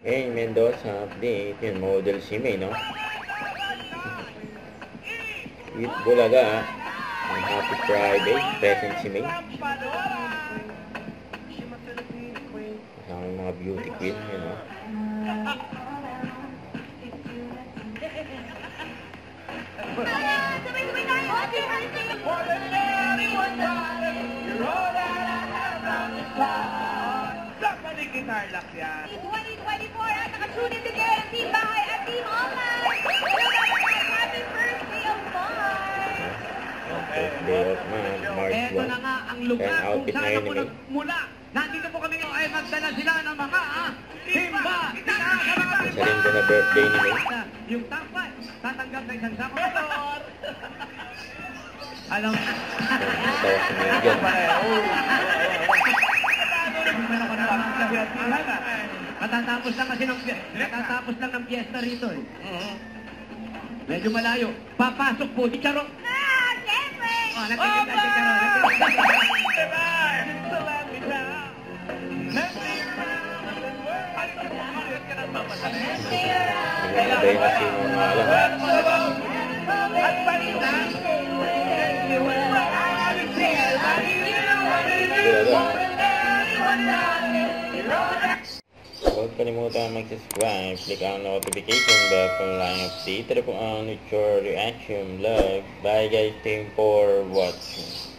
Hey, Mendoza update. Yun, model si May, no? With Bulaga. Happy Friday. Present si May. Kasama yung mga beauty queen, yun, no? Narlac yan. 2024 at nakasunin din kayo ang Team Bahay at Team Online. Happy first day of March! First day of March 1. Eto na nga ang lugar Yan, kung outfit saan ngayon ako ni May. nagmula. Nandito po kami ngayon ay magdala sila ng mga Timba! Sa linggo na birthday ni May. Yung top 5, tatanggap ng isang sakong motor. Alam mo. Tawa si May dyan. Katatapos lang kasi ng piyesta rito eh. Medyo malayo. Papasok po si Charo. Ah, siyempre! Oh, nakikita si Charo. Naglalagay na sino ang alam. Huwag kalimutan mag-subscribe, click ang notification bell para lang update po ang Nature Reaction Vlog. Bye guys, thank you for watching.